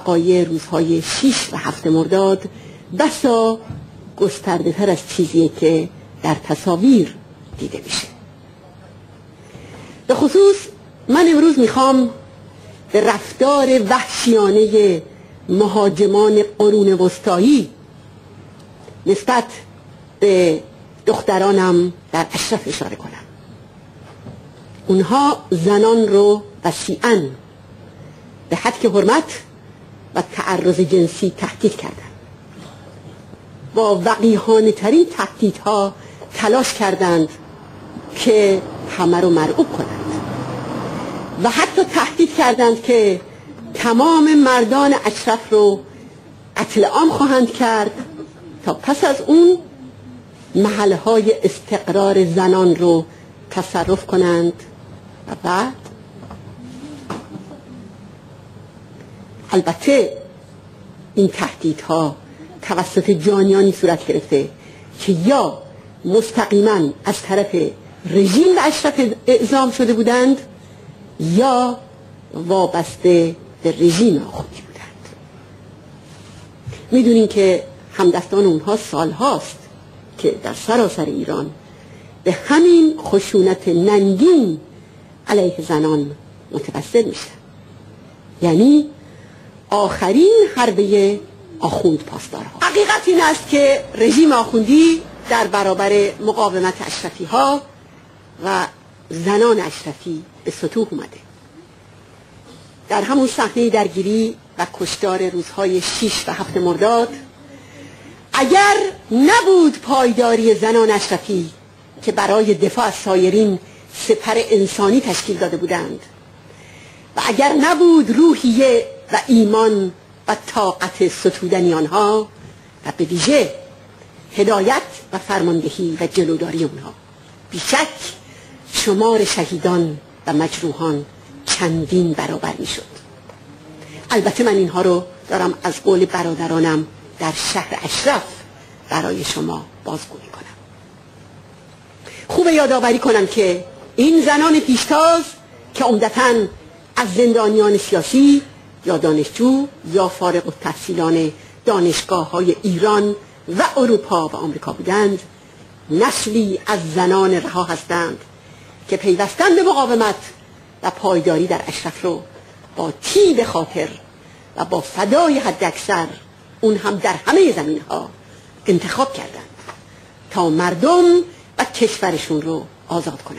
وقایع روزهای 6 و 7 مرداد بسا گسترده تر از چیزیه که در تصاویر دیده میشه. به خصوص من امروز میخوام به رفتار وحشیانه مهاجمان قرون وسطایی نسبت به دخترانم در اشرف اشاره کنم. اونها زنان رو وسیعاً به حد حرمت و تعرض جنسی تهدید کردند. با وقیحانه ترین تهدیدها تلاش کردند که همه رو مرعوب کنند و حتی تهدید کردند که تمام مردان اشرف رو قتل عام خواهند کرد تا پس از اون محلهای استقرار زنان رو تصرف کنند و بعد البته این تهدیدها توسط جانیانی صورت گرفته که یا مستقیما از طرف رژیم و اشرف اعزام شده بودند یا وابسته به رژیم آخوندی بودند. میدونین که همدستان اونها سالهاست که در سراسر ایران به همین خشونت ننگین علیه زنان متوسل میشن، یعنی آخرین حربه آخوند پاسدارها. حقیقت این است که رژیم آخوندی در برابر مقاومت اشرفی ها و زنان اشرفی به سطوح اومده. در همون صحنه درگیری و کشتار روزهای 6 و 7 مرداد اگر نبود پایداری زنان اشرفی که برای دفاع از سایرین سپر انسانی تشکیل داده بودند و اگر نبود روحیه و ایمان و طاقت ستودنی آنها و به ویژه هدایت و فرماندهی و جلوداری آنها، بیشک شمار شهیدان و مجروحان چندین برابر می شد. البته من اینها رو دارم از قول برادرانم در شهر اشرف برای شما بازگویی کنم. خوب یادآوری کنم که این زنان پیشتاز که عمدتاً از زندانیان سیاسی یا دانشجو یا فارغ التحصیلان دانشگاه‌های ایران و اروپا و آمریکا بودند، نسلی از زنان رها هستند که پیوستن به مقاومت و پایداری در اشرف رو با طیب خاطر و با فدای حداکثر، اون هم در همه زمینها، انتخاب کردند تا مردم و کشورشون رو آزاد کنند.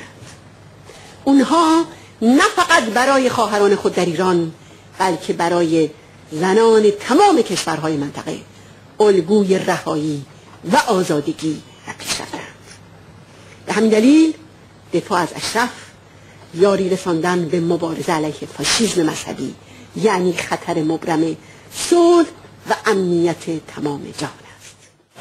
اونها نه فقط برای خواهران خود در ایران بلکه برای زنان تمام کشورهای منطقه الگوی رهایی و آزادگی و پیشرفتند. به همین دلیل دفاع از اشرف یاری رساندن به مبارزه علیه فاشیسم مذهبی یعنی خطر مبرم صلح و امنیت تمام جهان است.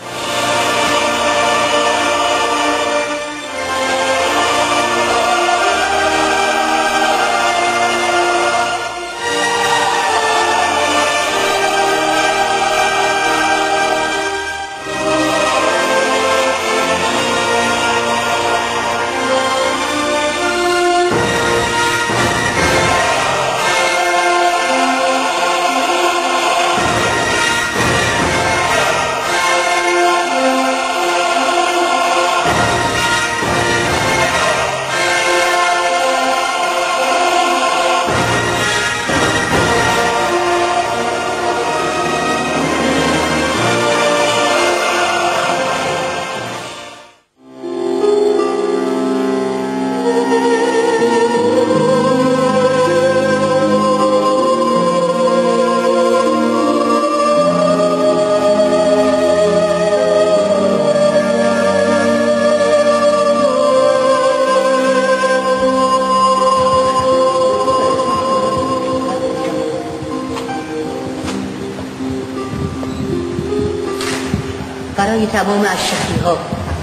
برای تمام اشرفی ها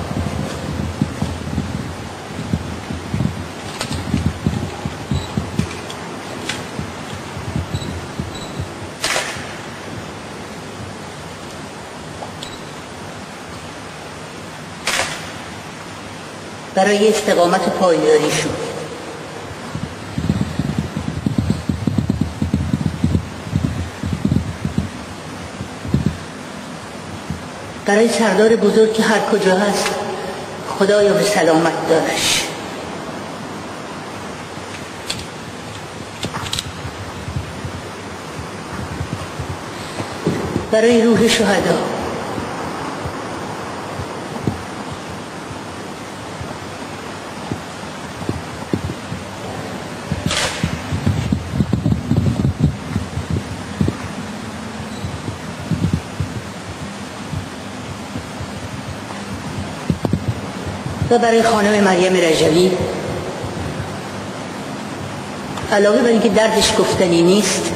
برای استقامت پایداریشون برای سردار بزرگ که هر کجا هست خدایا به سلامت دارش. برای روح شهدا، و برای خانم مریم رجوی، علاوه بر اینکه دردش گفتنی نیست،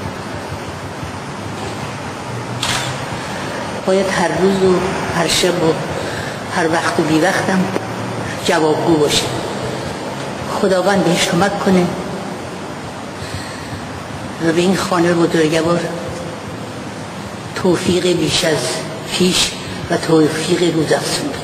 باید هر روز و هر شب و هر وقت و بی وقتم جوابگو باشه. خداوند بهش کمک کنه و به این خانه بزرگوار توفیق بیش از پیش و توفیق روزافزون بده.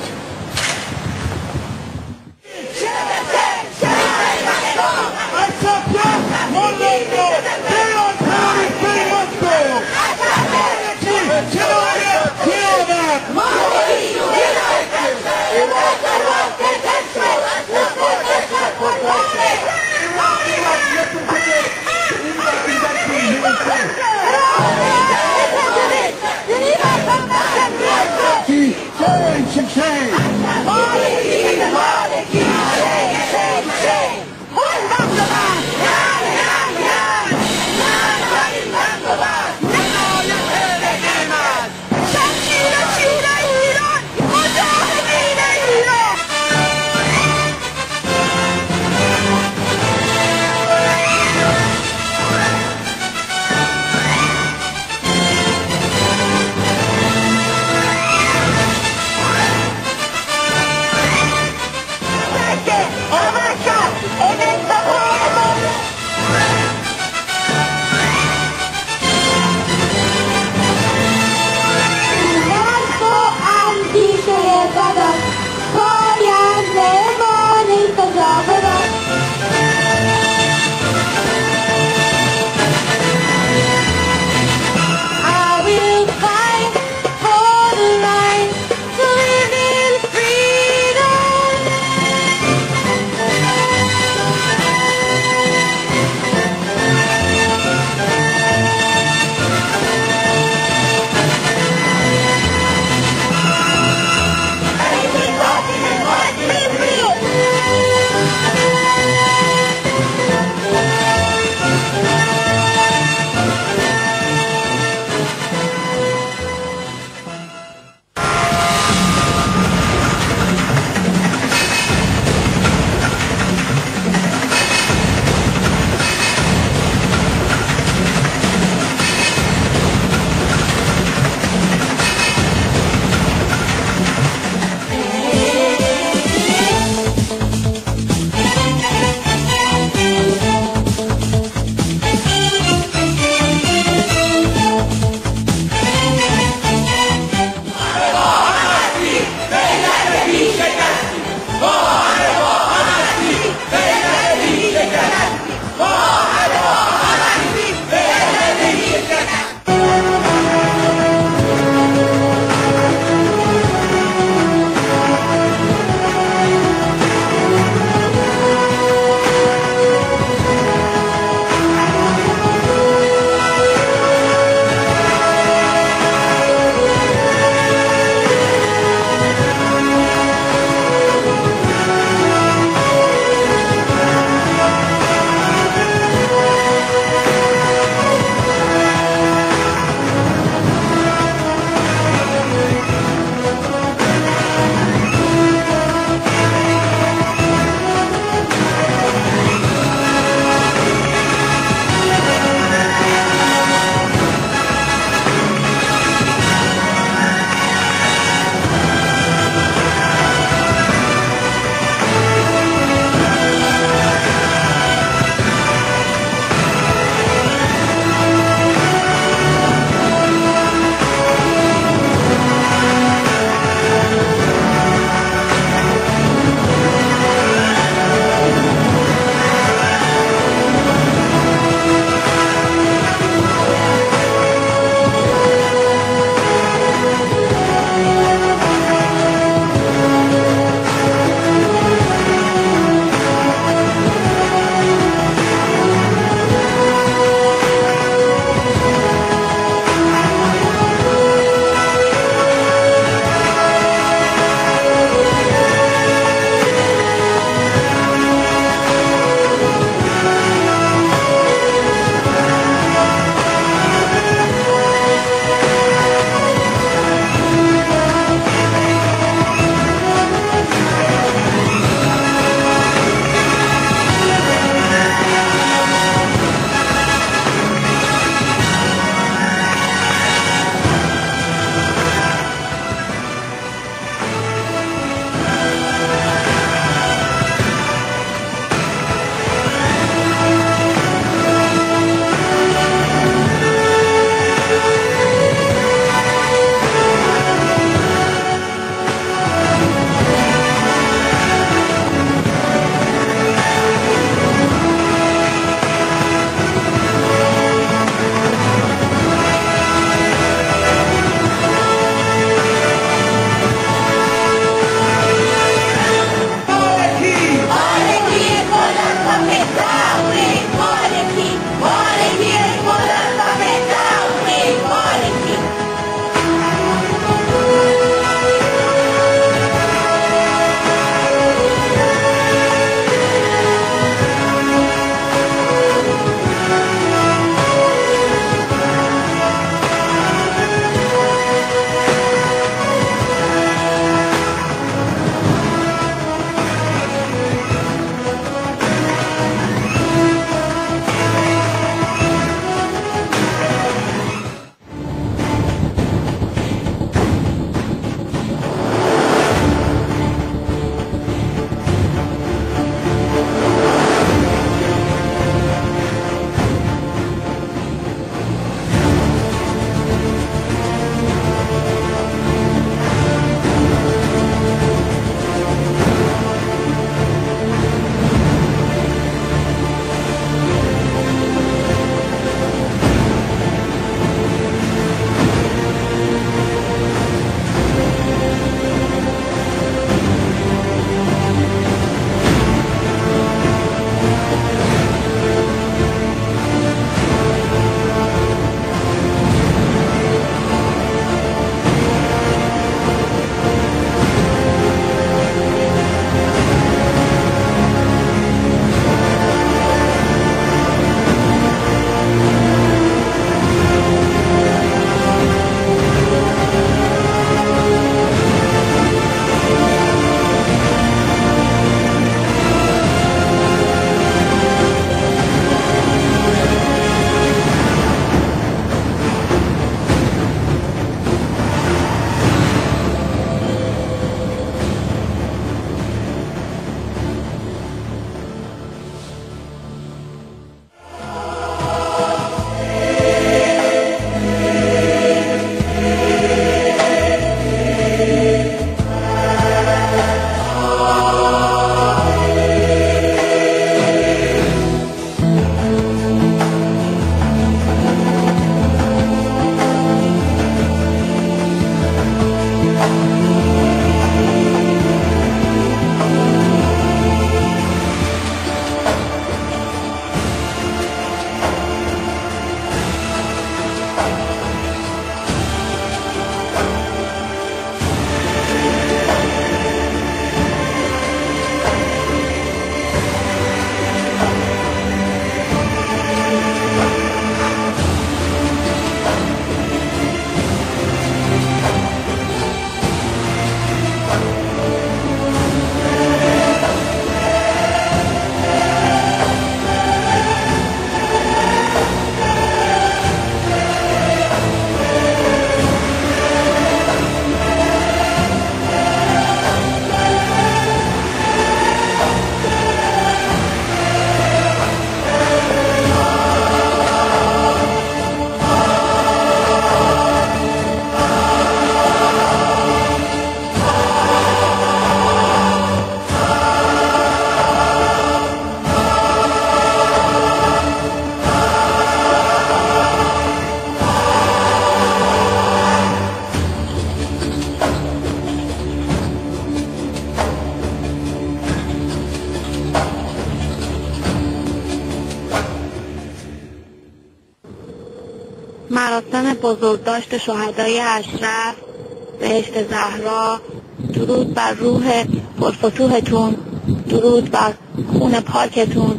مراسم بزرگداشت شهدای اشرف، بهشت زهرا، درود بر روح پرفتوحتون، درود بر خون پاکتون.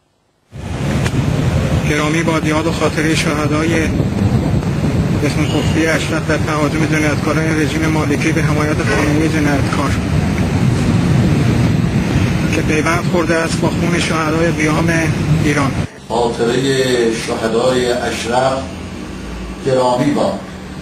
گرامی، با یاد و خاطره شهدای قسم خفی اشرف در تهاجم جنایتکاران رژیم مالکی به حمایت قانونی جنایتکار که پیوند خورده است با خون شهدای قیام ایران. خاطره شهدای اشرف گرامی باد.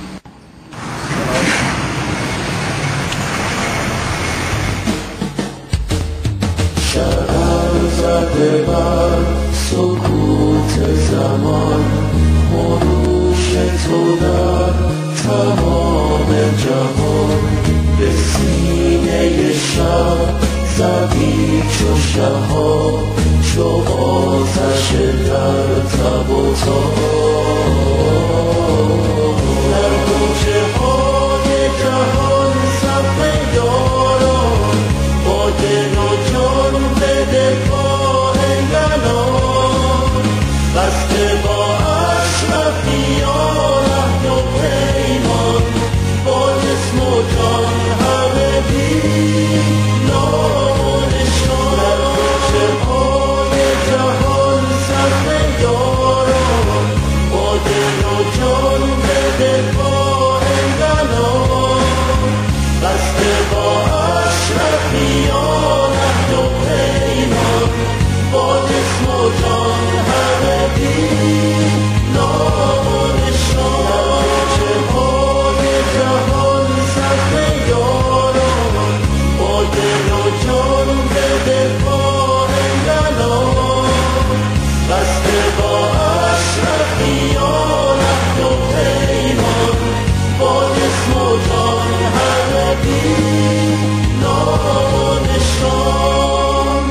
شرر زده بر سکوت زمان، خروش تو در تمام جهان، به سینه شب زدی چو شهاب، چو آتش در تب و تاب. در کوچه های جهان صف یاران، با دل و جان بده پا انگلان، بسته با اشرفیان عهد و پیمان، با جسم و جان همه بی نام و نشان. در کوچه های جهان صف یاران، با دل و جان بده پا انگلان، بسته با اشرفیان عهد و پیمان، با جسم و جان همه بی نام و نشان. در کوچه های جهان صف یاران، با دل و جان بده پا انگلان، بسته با اشرفیان عهد و پیمان، با جسم و جان همه بی نام و نشان.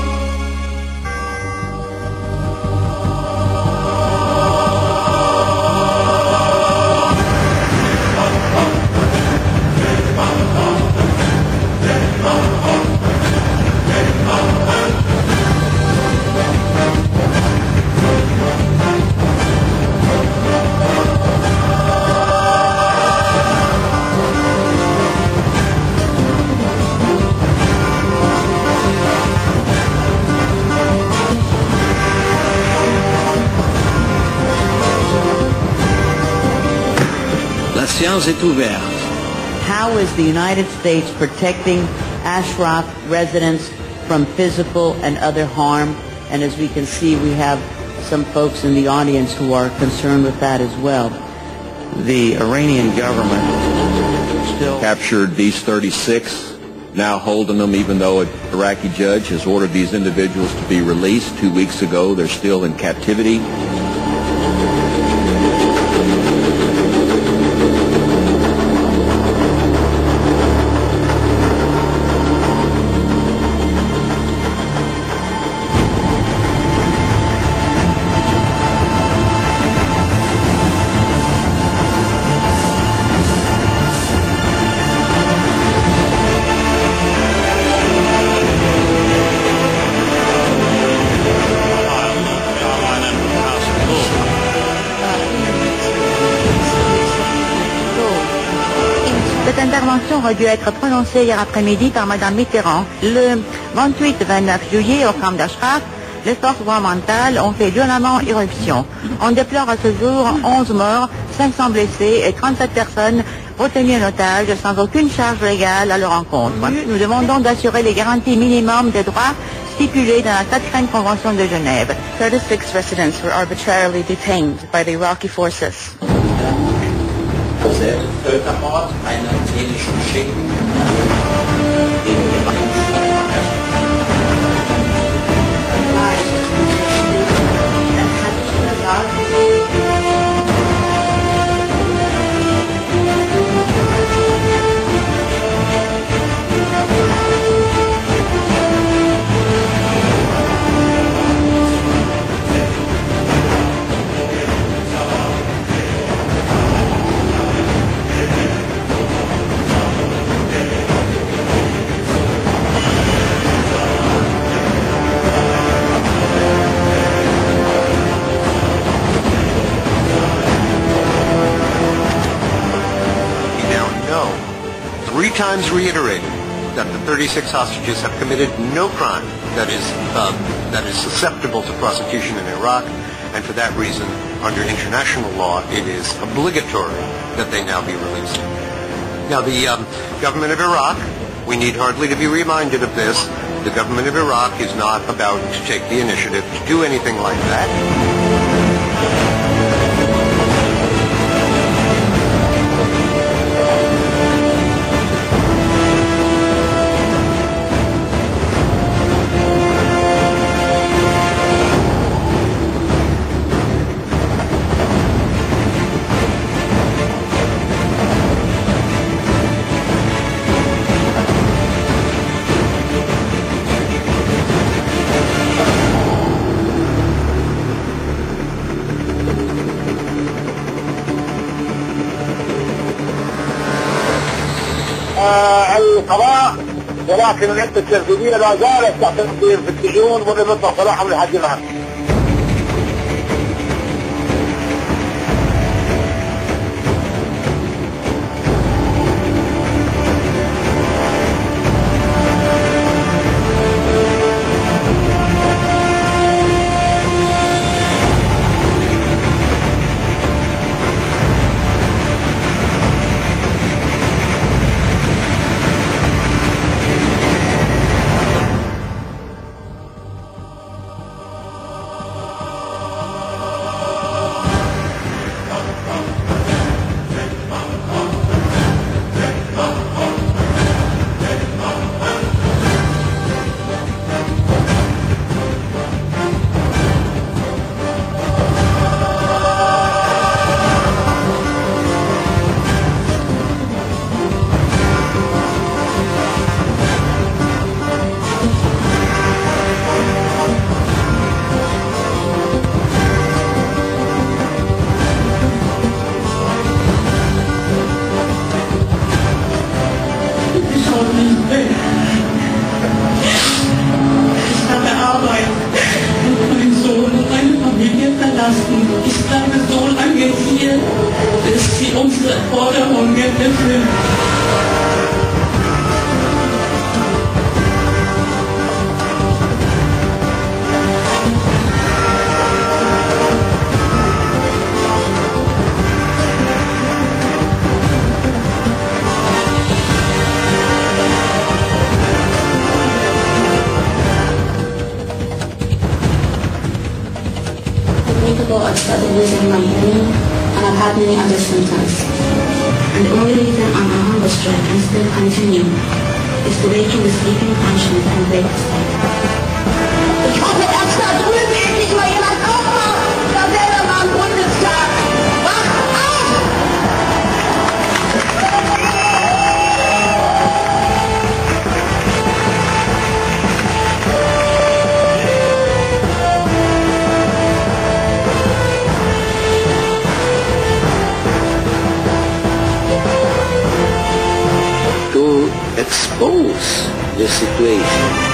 La séance est ouverte. How is the United States protecting Ashraf residents from physical and other harm? And as we can see, we have some folks in the audience who are concerned with that as well. The Iranian government still captured these 36, now holding them even though an Iraqi judge has ordered these individuals to be released 2 weeks ago. They're still in captivity. Cette intervention aurait dû être prononcée hier après-midi par Madame Mitterrand. Le 28-29 juillet, au camp d'Ashraf, les forces gouvernementales ont fait violemment irruption. On déplore à ce jour 11 morts, 500 blessés et 37 personnes retenues en otage sans aucune charge légale à leur encontre. Nous demandons d'assurer les garanties minimum des droits stipulés dans la 4e Convention de Genève. 36 residents were arbitrarily detained by the Iraqi forces. Völkermord, einen ethnischen Schicken gegen die times reiterated that the 36 hostages have committed no crime that is susceptible to prosecution in Iraq, and for that reason, under international law, it is obligatory that they now be released. Now, the government of Iraq, we need hardly to be reminded of this, the government of Iraq is not about to take the initiative to do anything like that. القضاء، ولكن العدة التنفيذية لا زالت تعتقد يفتشون ولم يطلق صلاحهم لحد الآن. Ich bleibe so lange hier, bis sie unsere Forderungen erfüllen. I've started losing my hearing, and I've had many other symptoms. And the only reason I'm on hunger strike and still continue is to waken the sleeping conscience and break the state. Ich hoffe, dass da drüben endlich mal jemand aufmacht! Da wäre mal ein Bundestag! Wacht auf! Expose the situation.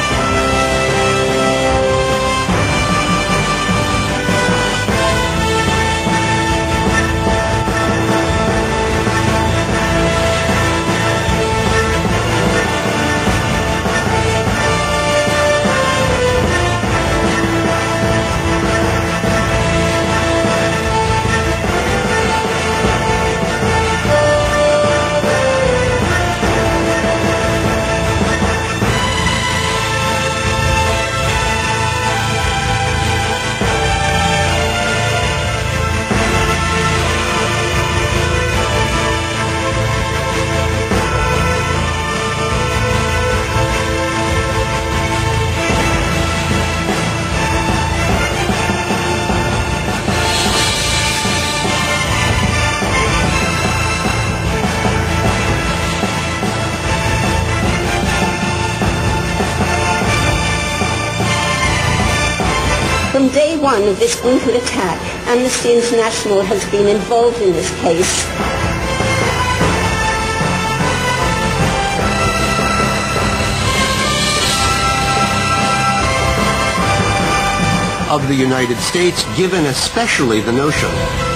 From day one of this brutal attack, Amnesty International has been involved in this case. Of the United States, given especially the notion